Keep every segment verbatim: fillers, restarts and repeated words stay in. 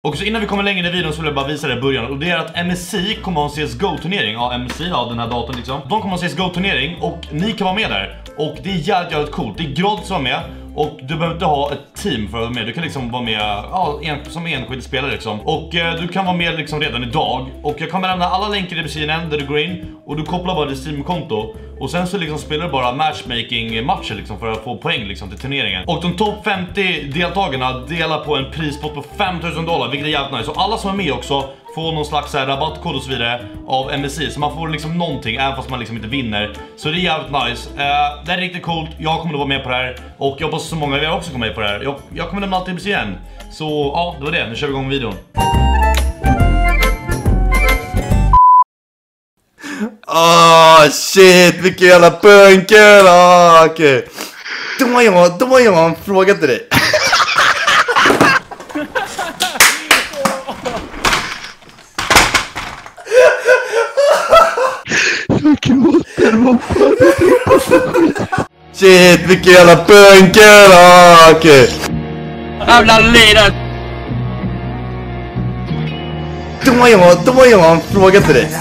Och så innan vi kommer längre i videon så vill jag bara visa det i början. Och det är att M S C kommer ha en C S G O-turnering. Ja, M S C, ja, den här datorn liksom. De kommer ha en C S G O-turnering och ni kan vara med där. Och det är jävligt, jävligt coolt. Det är gratis att vara med. Och du behöver inte ha ett team för att vara med. Du kan liksom vara med ja, en, som enskild spelare liksom. Och eh, du kan vara med liksom redan idag. Och jag kommer lämna alla länkar i beskrivningen där du går in. Och du kopplar bara ditt Steam-konto. Och sen så liksom spelar du bara matchmaking-matcher liksom för att få poäng liksom till turneringen. Och de topp femtio deltagarna delar på en prispott på fem tusen dollar, vilket är jävligt nice. Och alla som är med också får någon slags här rabattkod och så vidare av M S C. Så man får liksom någonting även fast man liksom inte vinner. Så det är jävligt nice. uh, Det är riktigt coolt. Jag kommer att vara med på det här. Och jag hoppas så många av er också kommer med på det här. Jag, jag kommer lämna allt tips igen. Så ja, det var det. Nu kör vi igång videon. Åh oh, shit, vilken jävla punker. oh, Okej okay. Då har jag, då har jag en fråga till dig. Shit, vilken jävla punker. oh, Okej okay. Jävla lirat. Då har jag, då har jag en fråga till dig.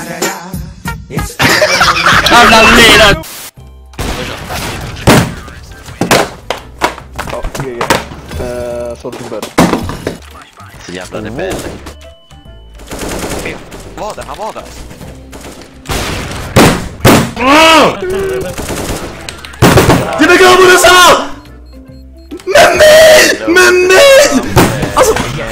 Jävla lirat. Ja, G G. Eh, så det börjar. Så jävla rebell. Var det? Han var där. Det är glad vad du sa! Men nej! Men nej! Alltså...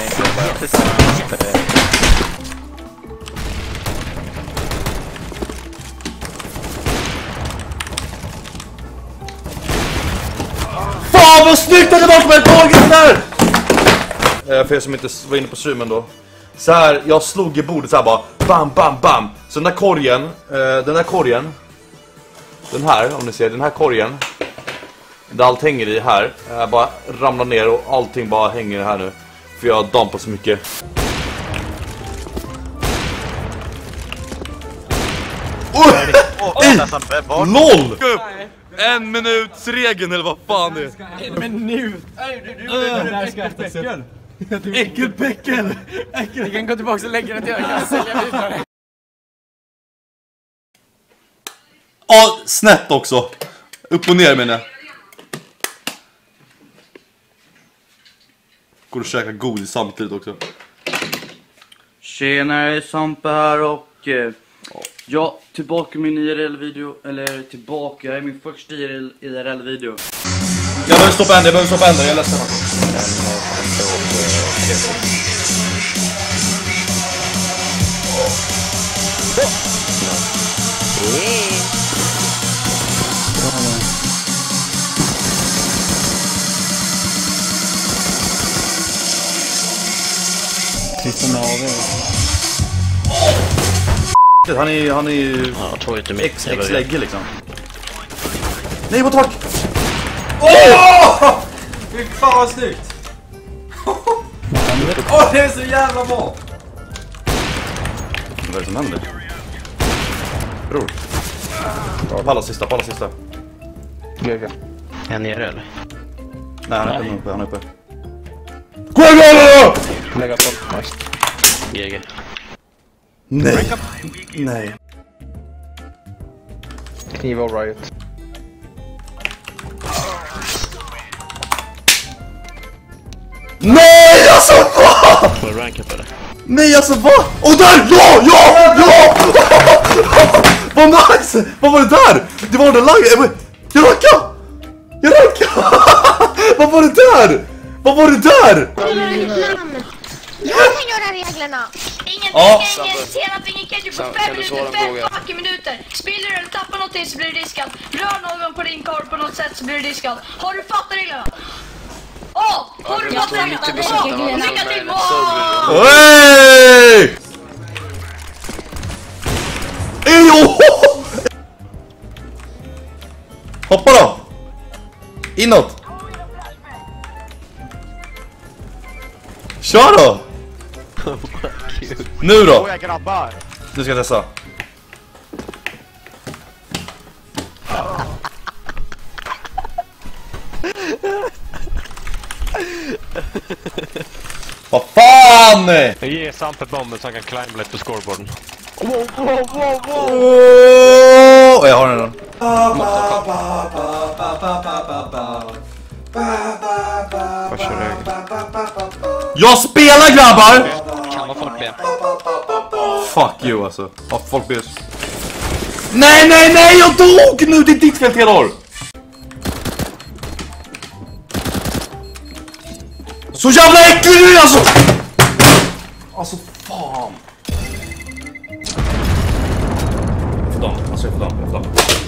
Fan vad snyggt att det var med taget där! Eh, för er som inte var inne på streamen då. Så här, jag slog i bordet så här bara bam bam bam. Så den där korgen, eh, den där korgen. Den här, om ni ser, den här korgen. Där allt hänger i här. Jag bara ramlar ner och allting bara hänger här nu. För jag dampar så mycket. Oj! Oh, LOL! En minuts regeln eller vad fan det är. En minut. Där ska jag äckel. Äckelpäckel. Vi kan gå tillbaka och lägga den till. Jag kan sälja vidare. Ja, snett också. Upp och ner menar jag. Går och käka godis samtidigt också. Tjenare, Sampe här och eh, ja, tillbaka med min I R L-video. Eller tillbaka, i min första I R L-video. Jag behöver stoppa ändå, jag behöver stoppa ändå, jag är ledsen. Han är han är ju X X lägger liksom. Nej, på tak. Åh! Fy fan vad snyggt. Åh, det är så jävla bra. Vad är det som händer? Bror. Palla sista, palla sista. G G. Är nere eller? Nej, han är uppe, uppe, han är uppe. Gå, gå, gå! Lägga på. Nice. G G. Nej. Nej. Kniv och riot. Nej, alltså vad? Får du ranka på det? Nej, alltså vad? Åh, där! Ja, ja, ja! Vad nice! Vad var det där? Det var den lagen. Jag rankade! Jag rankade! Vad var det där? Vad var det där? Jag kan göra reglerna. Ingen Ja. ingen senap, ingen ketchup på fem minuter, fem fucking minuter. Spiller du eller tappar någonting så blir du diskad. Rör någon på din korv på något sätt så blir du diskad. Har du fattat reglerna? Åh! Har du fattat reglerna? Lycka till! Hej! Ejo! Hoppa då! Inåt! Kör då! Nu då! Nu ska jag testa. Vad fan! Jag ger Sampe bomben så han kan climba lite på scoreboarden. Oh, jag har den redan. Jag spelar grabbar! Kan vara folk det. Fuck you alltså. Ja, folk blir... Nej, nej, nej, jag dog nu! Det är ditt fel, Theodor! Så jävla äcklig du är alltså! Alltså, fan. Jag får damm, alltså jag får damm, jag får damm.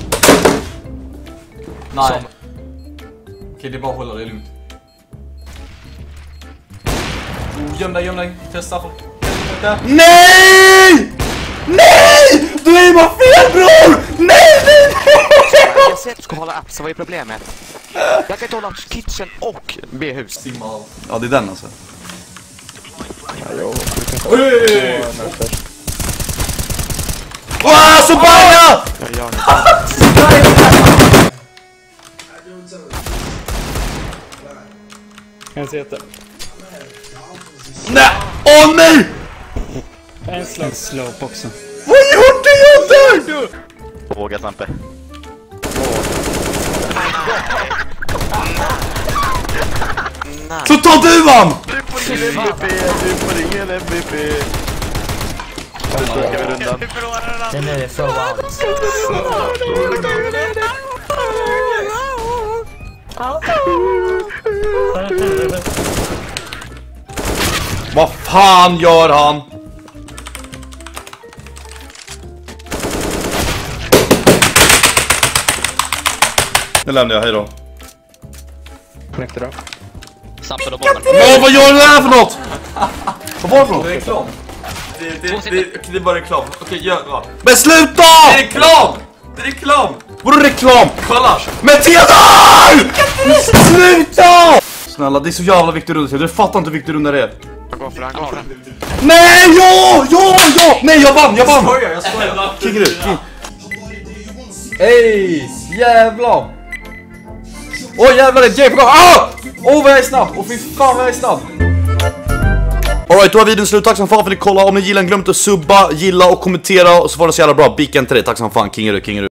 Nej. Okej, det är bara att hålla det lugnt. Oh, göm dig, göm dig. Testa för... Nej! Nej! Du är bara fel, bror! Nej, nej, nej! Jag ser att du ska hålla upp, så vad är problemet? Jag kan inte hålla kitchen och B-hus. Ja, det är den alltså. Oj! Åh, så banga! Jag ser det. Nej! Åh nej! En slags slope också. Vad gjorde jag där? Våga Sampe. Så ta du han! Du får ingen M V P, du får ingen M V P. Nu ska vi rundan. Den är så wow. Vad fan gör han? Nu lämnar jag, hej då. Connecta då. Sampe då bomben. Åh, vad gör du där för något? Vad var det för något? Det är reklam. Det, det, det, det, det är bara reklam. Okej, gör ja. Men sluta! Det är reklam! Det är reklam! Vadå reklam? Kolla! Men Theodor! Sluta! Snälla, det är så jävla viktig runda. Du fattar inte hur viktig runda det är. Jag går för den, går för den. Nej, ja, ja, ja! Nej, jag vann, jag vann! Jag skojar, jag skojar. Kickar ut. Hej! Jävlar! Åh oh, jävlar, det är Jay på gång! Ah! Åh oh, vad jag är snabb! Åh oh, fy fan vad jag är snabb! Alright, då har videon slut. Tack som fan för att ni kollade. Om ni gillar, glöm inte att subba, gilla och kommentera. Och så får ni så jävla bra. Beacon till dig. Tack som fan, king är du, king är du.